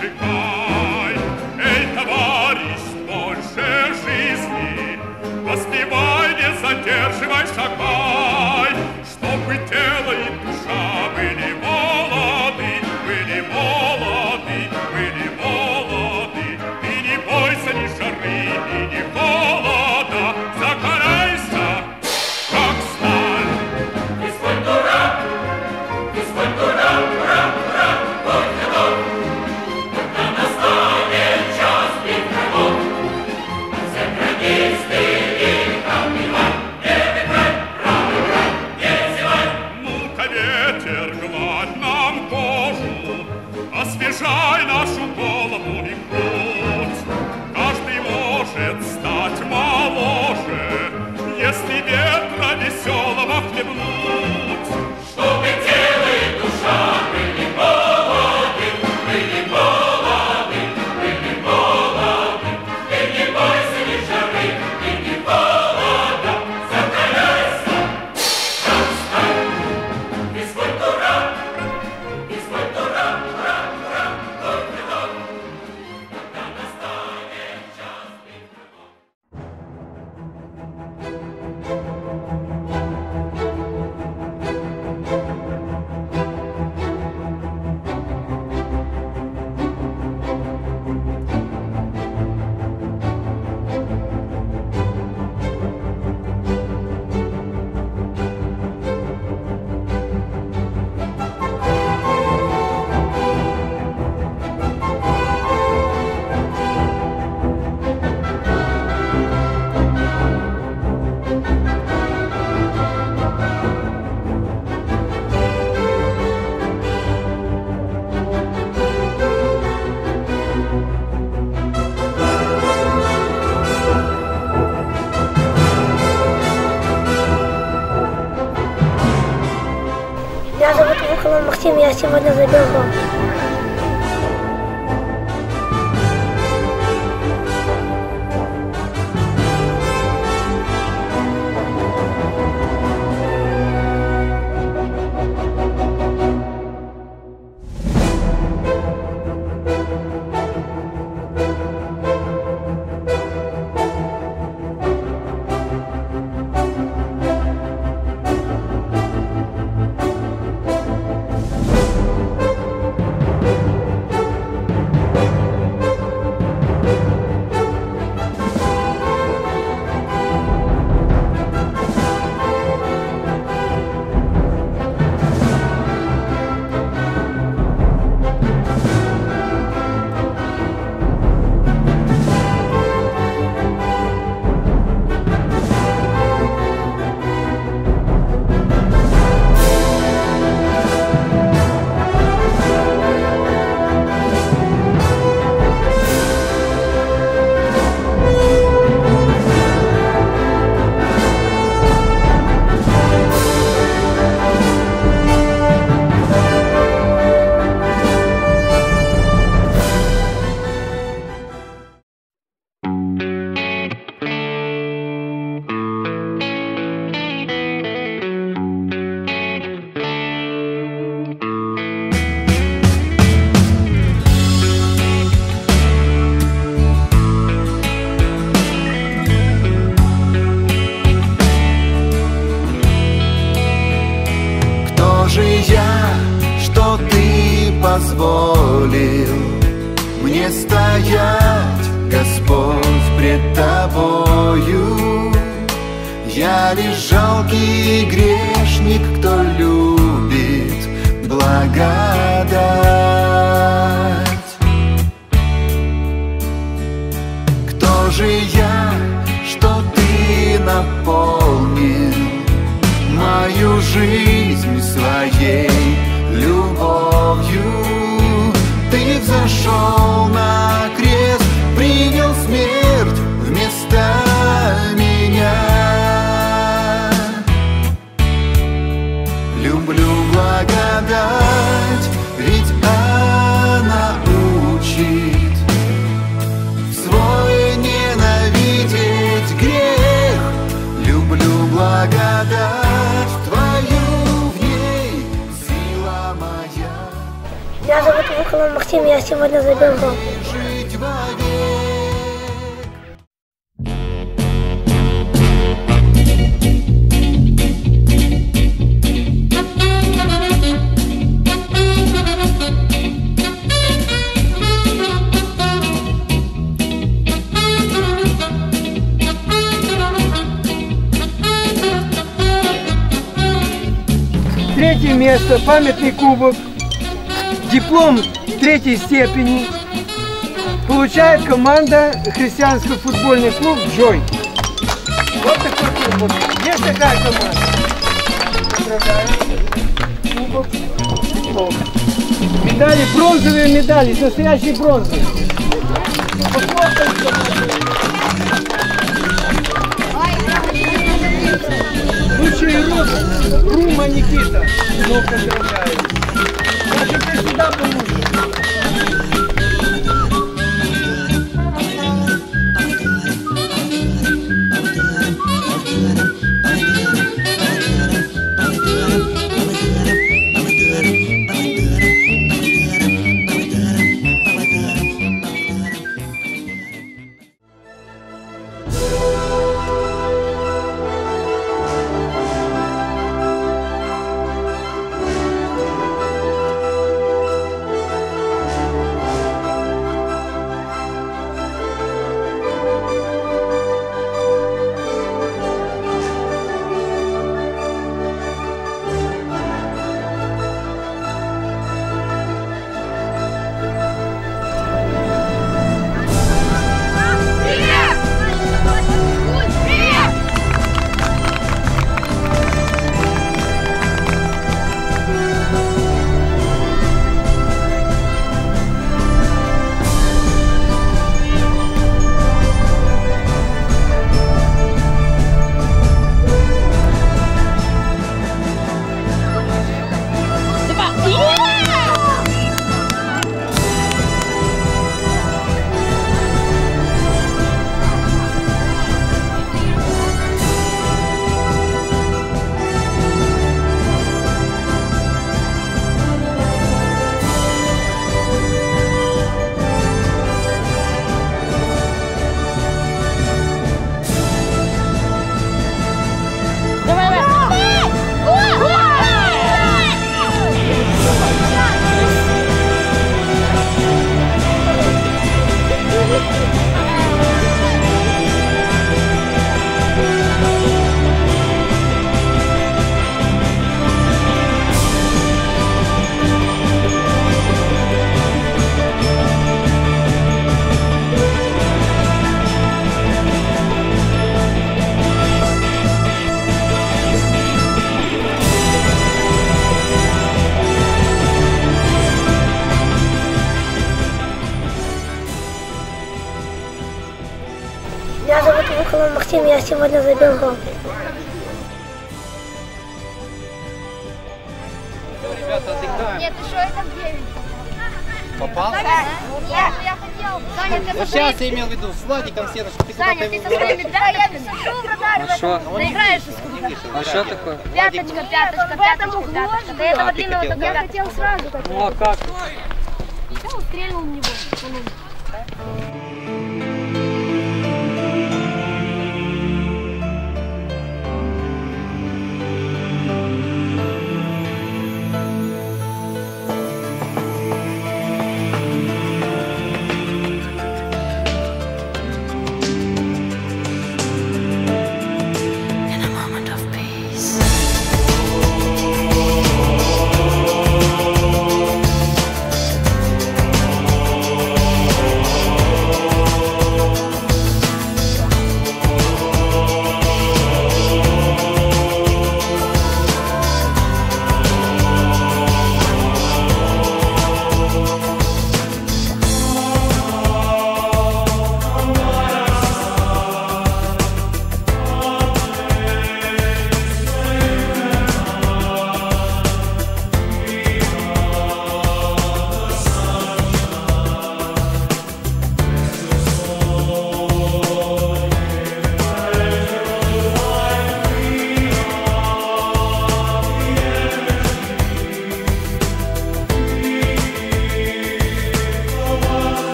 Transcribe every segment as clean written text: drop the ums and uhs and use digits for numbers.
зажигай. Эй, товарищ, больше жизни, воспевай, не задерживай, шагай, чтобы тело и душа были молоды, были молоды, были молоды. И не бойся ни жары, и ни холода, закаляйся, как сталь. Физкультура, физкультура, ура, ура, только дом. Когда настанет час битвы, все градисты и камневать, не выбрать, правый край, не зевай. Ну-ка, ветер, гладь нам кожу, освежай нашу голову и грудь. Каждый может стать моложе, если ветра веселого хлебнуть. Чтобы тело и душа были молоды, были молоды, были молоды. И не бойся ни жары, и ни холода, закаляйся, как сталь. Физкультура, физкультура, ура, ура, только дом. Когда настанет час битвы. Меня зовут Вухолов Максим, я сегодня забил гол. Позволил мне стоять, Господь, пред Тобою. Я лишь жалкий грешник, кто любит благодать. Кто же я, что Ты наполнил мою жизнь своей любовью? Ты взошел на крест, принял смерть вместо меня. Люблю благодать, ведь она учит свой ненавидеть грех. Люблю благодать Твою, в ней сила моя. Меня зовут Вухолов Максим, я сегодня забил гол. жить вовек. Третье место, памятный кубок, диплом третьей степени получает команда христианский футбольный клуб «Джой». Вот такой кубок. Есть такая команда. Поздравляю. Кубок. Вот. Медали, бронзовые медали, настоящие бронзовые. Лучший игрок Рума Никита. Ну, поздравляю. Значит, ты сюда поможешь. Меня зовут Вухолов Максим, я сегодня забил гол. Ребята, отдыхаем. Нет, ты что, это в 9. Попал? Я хотел. Саня, ты Вот сейчас я имел в виду, с Владиком Сена, что ты Саня, куда-то ты его со своими выбираешь. пяточками. А что? Заиграешь искусственно. А что такое? Пяточка, пяточка, пяточка, пяточка. До этого длинного только я хотел сразу. Ну а как? Все, стрельнул в него.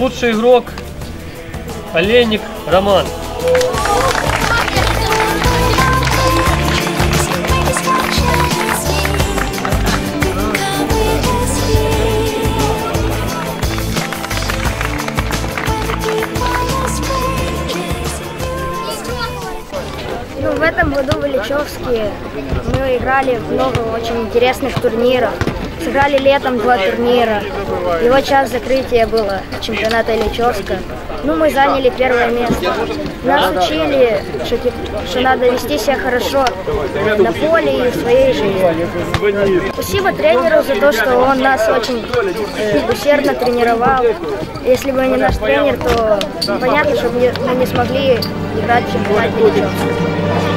лучший игрок Олейник Роман. Ну, в этом году в Ильичевске мы играли в много очень интересных турниров. Сыграли летом 2 турнира. И вот сейчас закрытие было чемпионата Ильичевска. Ну, мы заняли 1-е место. Нас учили, что надо вести себя хорошо на поле и в своей жизни. Спасибо тренеру за то, что он нас очень усердно тренировал. Если бы не наш тренер, то понятно, что мы не смогли играть в чемпионате Ильичевска.